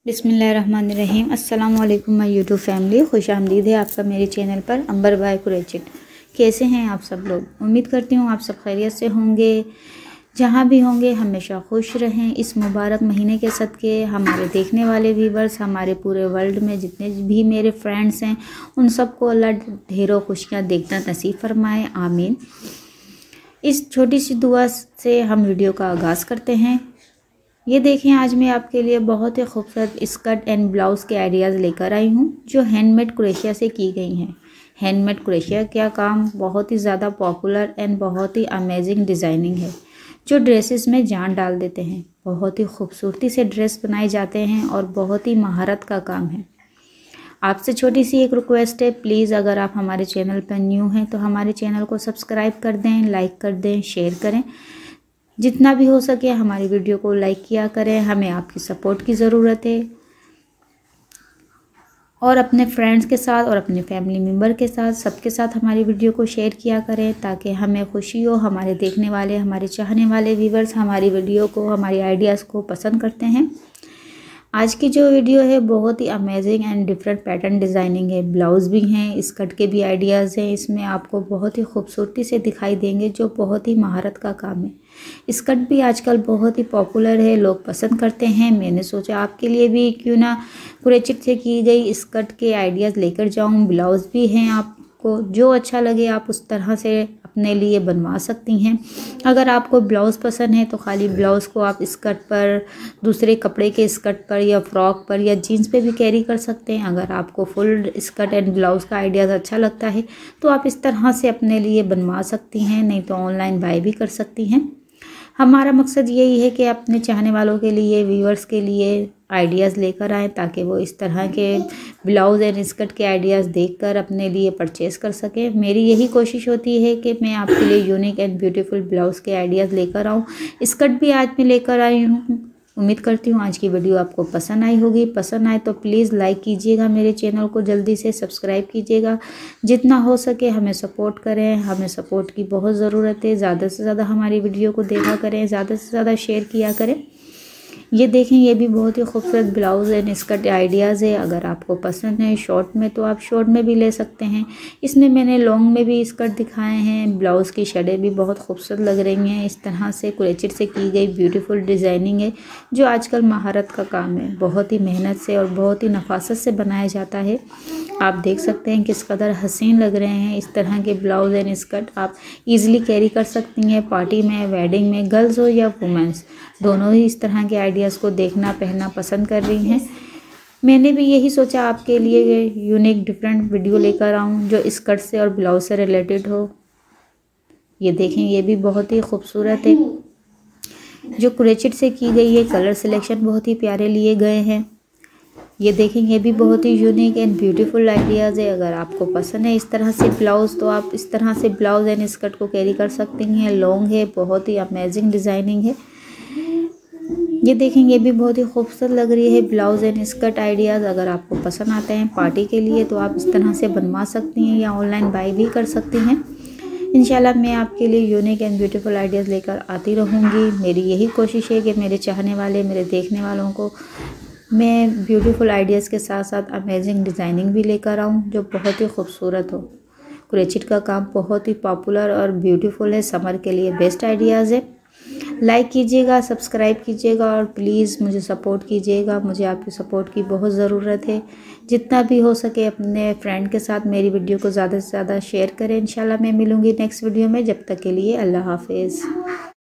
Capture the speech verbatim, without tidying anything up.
बिस्मिल्लाहिर्रहमानिर्रहीम। अस्सलाम वालेकुम माय यूट्यूब फैमिली, खुश आमदीद है आपका मेरे चैनल पर अंबर बाय कुरैशिट। कैसे हैं आप सब लोग? उम्मीद करती हूँ आप सब खैरियत से होंगे। जहाँ भी होंगे हमेशा खुश रहें। इस मुबारक महीने के सदके हमारे देखने वाले व्यूवर्स, हमारे पूरे वर्ल्ड में जितने भी मेरे फ्रेंड्स हैं, उन सबको अल्लाह ढेरों खुशियाँ देखना नसीब फरमाए, आमीन। इस छोटी सी दुआ से हम वीडियो का आगाज़ करते हैं। ये देखें, आज मैं आपके लिए बहुत ही खूबसूरत स्कर्ट एंड ब्लाउज़ के आइडियाज़ लेकर आई हूँ जो हैंडमेड क्रोशिया से की गई हैं। हैंडमेड क्रोशिया का काम बहुत ही ज़्यादा पॉपुलर एंड बहुत ही अमेजिंग डिज़ाइनिंग है जो ड्रेसेस में जान डाल देते हैं। बहुत ही खूबसूरती से ड्रेस बनाए जाते हैं और बहुत ही महारत का काम है। आपसे छोटी सी एक रिक्वेस्ट है, प्लीज़ अगर आप हमारे चैनल पर न्यू हैं तो हमारे चैनल को सब्सक्राइब कर दें, लाइक कर दें, शेयर करें। जितना भी हो सके हमारी वीडियो को लाइक किया करें, हमें आपकी सपोर्ट की ज़रूरत है। और अपने फ्रेंड्स के साथ और अपने फैमिली मेम्बर के साथ, सबके साथ हमारी वीडियो को शेयर किया करें ताकि हमें खुशी हो। हमारे देखने वाले, हमारे चाहने वाले व्यूवर्स हमारी वीडियो को, हमारी आइडियाज़ को पसंद करते हैं। आज की जो वीडियो है बहुत ही amazing and different pattern designing है। ब्लाउज़ भी हैं, स्कर्ट के भी आइडियाज़ हैं, इसमें आपको बहुत ही खूबसूरती से दिखाई देंगे जो बहुत ही महारत का काम है। स्कर्ट भी आजकल बहुत ही पॉपुलर है, लोग पसंद करते हैं। मैंने सोचा आपके लिए भी क्यों ना क्रोचेट से की गई स्कर्ट के आइडियाज़ लेकर जाऊँ। ब्लाउज़ भी हैं, आपको जो अच्छा लगे आप उस तरह से अपने लिए बनवा सकती हैं। अगर आपको ब्लाउज़ पसंद है तो खाली ब्लाउज़ को आप स्कर्ट पर, दूसरे कपड़े के स्कर्ट पर या फ्रॉक पर या जीन्स पे भी कैरी कर सकते हैं। अगर आपको फुल स्कर्ट एंड ब्लाउज़ का आइडियाज़ अच्छा लगता है तो आप इस तरह से अपने लिए बनवा सकती हैं, नहीं तो ऑनलाइन बाय भी कर सकती हैं। हमारा मकसद यही है कि अपने चाहने वालों के लिए, व्यूअर्स के लिए आइडियाज़ लेकर आएँ ताकि वो इस तरह के ब्लाउज़ एंड स्कर्ट के आइडियाज़ देखकर अपने लिए परचेज़ कर सकें। मेरी यही कोशिश होती है कि मैं आपके लिए यूनिक एंड ब्यूटीफुल ब्लाउज़ के आइडियाज़ लेकर आऊँ। स्कर्ट भी आज मैं लेकर आई हूँ। उम्मीद करती हूँ आज की वीडियो आपको पसंद आई होगी। पसंद आए तो प्लीज़ लाइक कीजिएगा, मेरे चैनल को जल्दी से सब्सक्राइब कीजिएगा। जितना हो सके हमें सपोर्ट करें, हमें सपोर्ट की बहुत ज़रूरत है। ज़्यादा से ज़्यादा हमारी वीडियो को देखा करें, ज़्यादा से ज़्यादा शेयर किया करें। ये देखें, ये भी बहुत ही खूबसूरत ब्लाउज़ एंड स्कर्ट आइडियाज़ है। अगर आपको पसंद है शॉर्ट में तो आप शॉर्ट में भी ले सकते हैं। इसमें मैंने लॉन्ग में भी स्कर्ट दिखाए हैं। ब्लाउज़ की शेडें भी बहुत खूबसूरत लग रही हैं। इस तरह से क्रोचेट से की गई ब्यूटीफुल डिज़ाइनिंग है जो आजकल महारत का काम है। बहुत ही मेहनत से और बहुत ही नफासत से बनाया जाता है। आप देख सकते हैं किस कदर हसीन लग रहे हैं। इस तरह के ब्लाउज़ एंड स्कर्ट आप इजीली कैरी कर सकती हैं, पार्टी में, वेडिंग में, गर्ल्स हो या वुमेंस, दोनों ही इस तरह के आइडियाज़ को देखना, पहनना पसंद कर रही हैं। मैंने भी यही सोचा आपके लिए यूनिक डिफरेंट वीडियो लेकर आऊँ जो स्कर्ट से और ब्लाउज से रिलेटेड हो। ये देखें, ये भी बहुत ही खूबसूरत है जो क्रोचेट से की गई है। कलर सिलेक्शन बहुत ही प्यारे लिए गए हैं। ये देखें, ये भी बहुत ही यूनिक एंड ब्यूटीफुल आइडियाज़ है। अगर आपको पसंद है इस तरह से ब्लाउज़ तो आप इस तरह से ब्लाउज़ एंड स्कर्ट को कैरी कर सकती हैं। लॉन्ग है, बहुत ही अमेजिंग डिज़ाइनिंग है। ये देखें, ये भी बहुत ही खूबसूरत लग रही है ब्लाउज़ एंड स्कर्ट आइडियाज़। अगर आपको पसंद आते हैं पार्टी के लिए तो आप इस तरह से बनवा सकती हैं या ऑनलाइन बाय भी कर सकती हैं। इंशाल्लाह मैं आपके लिए यूनिक एंड ब्यूटीफुल आइडियाज़ लेकर आती रहूँगी। मेरी यही कोशिश है कि मेरे चाहने वाले, मेरे देखने वालों को मैं ब्यूटीफुल आइडियाज़ के साथ साथ अमेजिंग डिज़ाइनिंग भी लेकर आऊँ जो बहुत ही खूबसूरत हो। क्रोचेट का काम बहुत ही पॉपुलर और ब्यूटीफुल है। समर के लिए बेस्ट आइडियाज़ है। लाइक कीजिएगा, सब्सक्राइब कीजिएगा और प्लीज़ मुझे सपोर्ट कीजिएगा। मुझे आपकी सपोर्ट की बहुत ज़रूरत है। जितना भी हो सके अपने फ्रेंड के साथ मेरी वीडियो को ज़्यादा से ज़्यादा शेयर करें। इंशाल्लाह मैं मिलूँगी नेक्स्ट वीडियो में। जब तक के लिए अल्लाह हाफिज़।